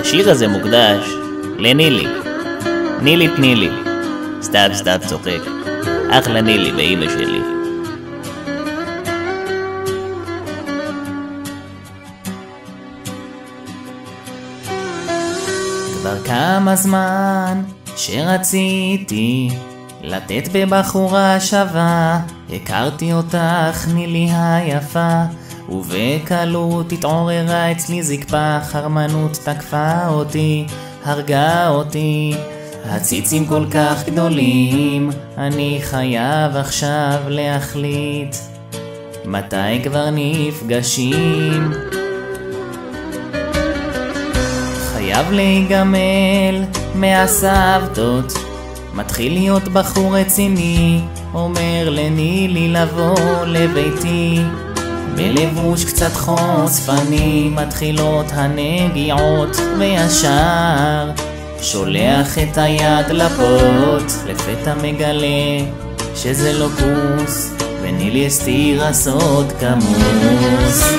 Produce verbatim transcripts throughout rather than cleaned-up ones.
השיר הזה מוקדש לנילי. נילי תנילי. סתם סתם צוחק. אחלה נילי באמא שלי. כבר כמה זמן שרציתי לתת בבחורה שווה, הכרתי אותך נילי היפה, ובקלות התעוררה אצלי זקפה, חרמנות תקפה אותי, הרגה אותי. הציצים כל כך גדולים, אני חייב עכשיו להחליט מתי כבר נפגשים. חייב להיגמל מהסבתות, מתחיל להיות בחור רציני, אומר לנילי לבוא לביתי. בלבוש קצת חושפני מתחילות הנגיעות, וישר שולח את היד לפות, לפתע מגלה שזה לא כוס, ונילי הסתירה סוד כמוס.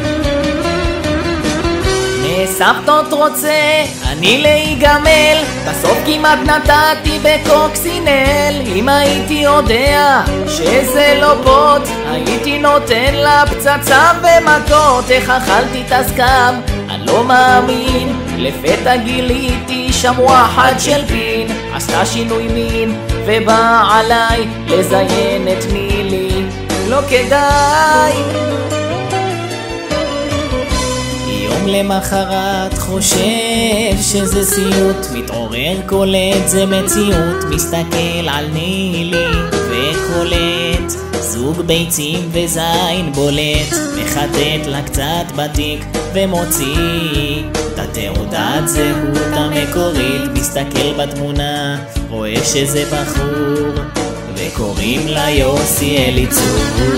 סבתות רוצה אני להיגמל, בסוף כמעט נתתי בקוקסינל. אם הייתי יודע שזה לא פוט, הייתי נותן לה פצצה ומכות. איך אכלתי את הסכם, אני לא מאמין, לפתע גיליתי שם וואחד של פין. עשתה שינוי מין ובא עליי לזיין את נילי, לא כדאי. למחרת חושב שזה סיוט, מתעורר קולט זה מציאות, מסתכל על נילי וקולט זוג ביצים וזין בולט, מחטט לה קצת בתיק ומוציא את התעודת זהות המקורית. מסתכל בתמונה רואה שזה בחור וקוראים לה יוסי אליצור.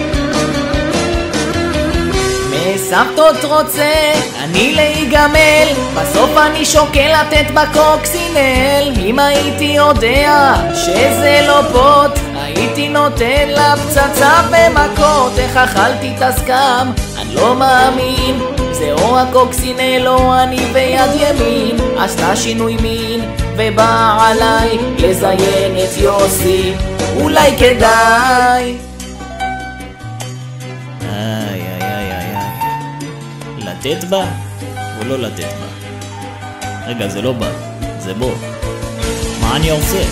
סבתות רוצה אני להיגמל, בסוף אני שוקל לתת בקוקסינל. אם הייתי יודע שזה לא פוט, הייתי נותן לה פצצה ומכות. איך אכלתי את הסכם, אני לא מאמין, זה או הקוקסינל או אני ביד ימין. עשתה שינוי מין ובא עליי לזיין את יוסי, אולי כדאי. לתת בה או לא לתת בה? רגע, זה לא בה, זה בו. מה אני עושה?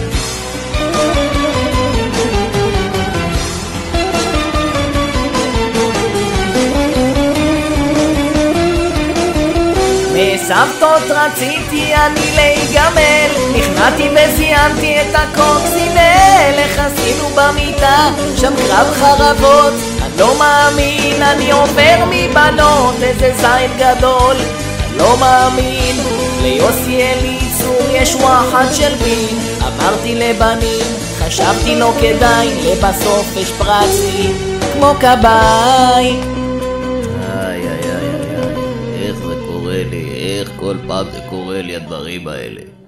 מסבתות רציתי אני להיגמל, נכנעתי וזיינתי את הקוקסינל. איך עשינו במיטה שם קרב חרבות, אני לא מאמין, אני עובר מבנות, איזה זין גדול, אני לא מאמין. ליוסי אליצור יש וואחד של פין, אמרתי לבנים, חשבתי לא כדאי, לבסוף השפרצתי כמו קביים. איי איי איי איי, איך זה קורה לי, איך כל פעם זה קורה לי הדברים האלה.